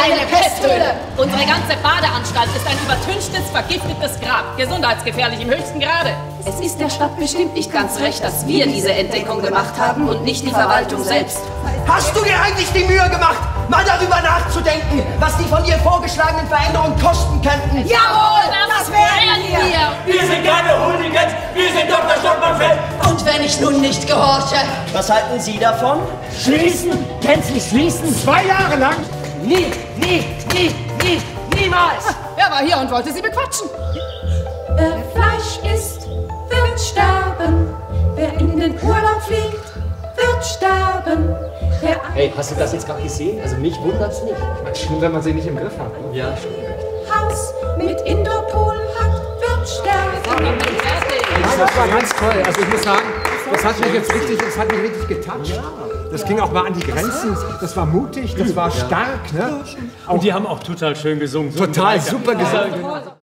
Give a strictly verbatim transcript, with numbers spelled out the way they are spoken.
Eine Pesthöhle! Unsere ganze Badeanstalt ist ein übertünchtes, vergiftetes Grab. Gesundheitsgefährlich im höchsten Grade. Es ist der Stadt bestimmt nicht ganz recht, dass wir diese Entdeckung gemacht haben und nicht die Verwaltung selbst. Hast du dir eigentlich die Mühe gemacht, mal darüber nachzudenken, was die von dir vorgeschlagenen Veränderungen kosten könnten? Jawohl, das, das werden wir! Wir sind keine Hooligans, wir sind Doktor Stockmann-Feld! Und wenn ich nun nicht gehorche? Was halten Sie davon? Schließen? Gänzlich schließen? Zwei Jahre lang? Nie, nie, nie, nie, niemals! Wer war hier und wollte Sie bequatschen? Wer Fleisch isst, wird sterben. Wer in den Urlaub fliegt, wird sterben. Wer Hey, hast du das jetzt gerade gesehen? Also mich wundert's nicht. Schlimm, wenn man sie nicht im Griff hat. Ne? Ja, schon. ein Haus mit Indoor-Pool hat, wird sterben. Nein, das war ganz toll. Also ich muss sagen, das hat mich jetzt richtig, das hat mich richtig getoucht. Das ging auch mal an die Grenzen. Das war mutig, das war stark. Ne? Und die haben auch total schön gesungen. Total super gesungen.